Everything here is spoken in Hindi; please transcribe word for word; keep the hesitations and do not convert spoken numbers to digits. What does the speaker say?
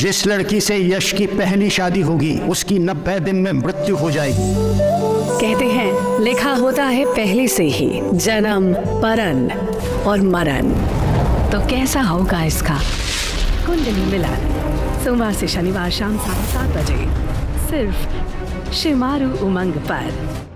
जिस लड़की से यश की पहली शादी होगी उसकी नब्बे दिन में मृत्यु हो जाएगी। कहते हैं लिखा होता है पहले से ही जन्म, परण और मरण। तो कैसा होगा इसका कुंडली मिलन? सोमवार से शनिवार शाम साढ़े सात बजे सिर्फ शिमारू उमंग पर।